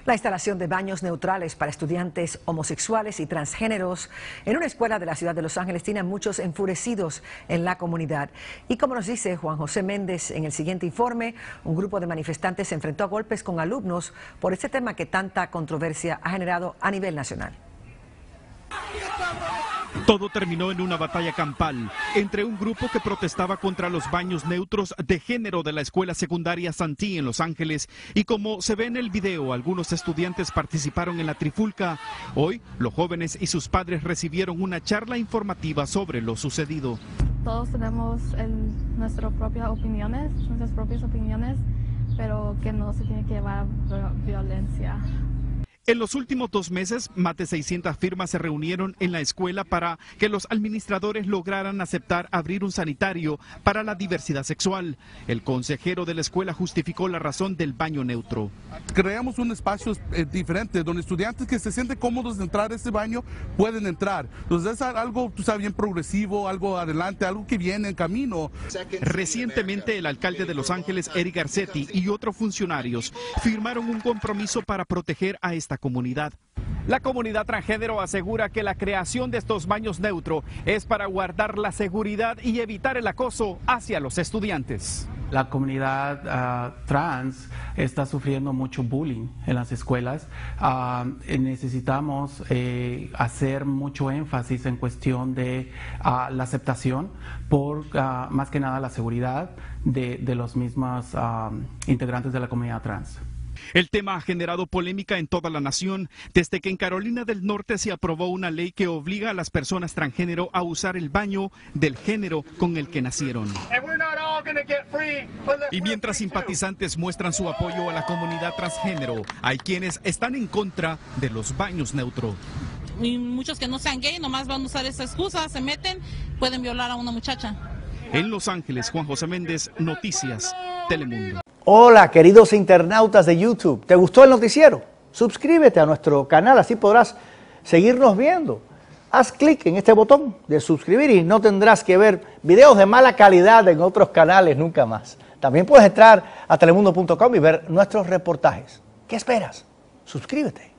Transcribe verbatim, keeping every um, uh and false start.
La instalación de baños neutrales para estudiantes homosexuales y transgéneros en una escuela de la ciudad de Los Ángeles tiene a muchos enfurecidos en la comunidad. Y como nos dice Juan José Méndez en el siguiente informe, un grupo de manifestantes se enfrentó a golpes con alumnos por este tema que tanta controversia ha generado a nivel nacional. Todo terminó en una batalla campal entre un grupo que protestaba contra los baños neutros de género de la escuela secundaria Santee en Los Ángeles y como se ve en el video, algunos estudiantes participaron en la trifulca. Hoy, los jóvenes y sus padres recibieron una charla informativa sobre lo sucedido. Todos tenemos el, nuestras propias opiniones, nuestras propias opiniones, pero que no se tiene que llevar a violencia. En los últimos dos meses, más de seiscientas firmas se reunieron en la escuela para que los administradores lograran aceptar abrir un sanitario para la diversidad sexual. El consejero de la escuela justificó la razón del baño neutro. Creamos un espacio eh, diferente donde estudiantes que se sienten cómodos de entrar a ese baño pueden entrar. Entonces es algo, tú sabes, bien progresivo, algo adelante, algo que viene en camino. Recientemente el alcalde de Los Ángeles, Eric Garcetti, y otros funcionarios firmaron un compromiso para proteger a esta comunidad. La comunidad transgénero asegura que la creación de estos baños neutros es para guardar la seguridad y evitar el acoso hacia los estudiantes. La comunidad uh, trans está sufriendo mucho bullying en las escuelas. Uh, necesitamos eh, hacer mucho énfasis en cuestión de uh, la aceptación por uh, más que nada la seguridad de, de los mismos uh, integrantes de la comunidad trans. El tema ha generado polémica en toda la nación desde que en Carolina del Norte se aprobó una ley que obliga a las personas transgénero a usar el baño del género con el que nacieron. Y mientras simpatizantes muestran su apoyo a la comunidad transgénero, hay quienes están en contra de los baños neutros. Y muchos que no sean gay nomás van a usar esa excusa, se meten, pueden violar a una muchacha. En Los Ángeles, Juan José Méndez, Noticias, Telemundo. Hola, queridos internautas de YouTube. ¿Te gustó el noticiero? Suscríbete a nuestro canal, así podrás seguirnos viendo. Haz clic en este botón de suscribir y no tendrás que ver videos de mala calidad en otros canales nunca más. También puedes entrar a telemundo punto com y ver nuestros reportajes. ¿Qué esperas? Suscríbete.